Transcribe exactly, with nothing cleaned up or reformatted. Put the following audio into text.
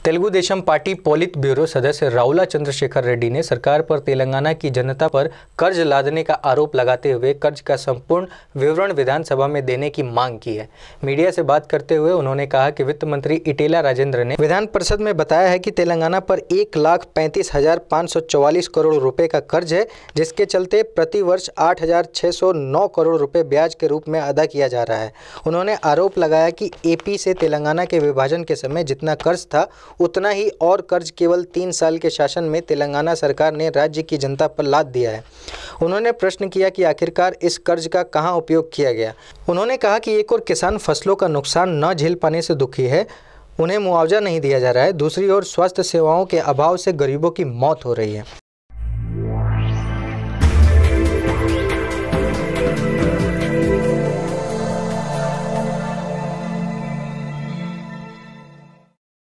Telugu Desam party politburo सदस्य राउला चंद्रशेखर रेड्डी ने सरकार पर तेलंगाना की जनता पर कर्ज लादने का आरोप लगाते हुए कर्ज का संपूर्ण विवरण विधानसभा में देने की मांग की है। मीडिया से बात करते हुए उन्होंने कहा कि वित्त मंत्री इटेला राजेंद्र ने विधान परिषद में बताया है कि तेलंगाना पर एक लाख पैंतीस हजार पाँच सौ चौवालीस करोड़ रुपए का कर्ज है, जिसके चलते प्रति वर्ष आठ हजार छः सौ नौ करोड़ रुपए ब्याज के रूप में अदा किया जा रहा है। उन्होंने आरोप लगाया कि एपी से तेलंगाना के विभाजन के समय जितना कर्ज था उतना ही और कर्ज केवल तीन साल के शासन में तेलंगाना सरकार ने राज्य की जनता पर लाद दिया है। उन्होंने प्रश्न किया कि आखिरकार इस कर्ज का कहां उपयोग किया गया। उन्होंने कहा कि एक और किसान फसलों का नुकसान न झेल पाने से दुखी है, उन्हें मुआवजा नहीं दिया जा रहा है, दूसरी ओर स्वास्थ्य सेवाओं के अभाव से गरीबों की मौत हो रही है।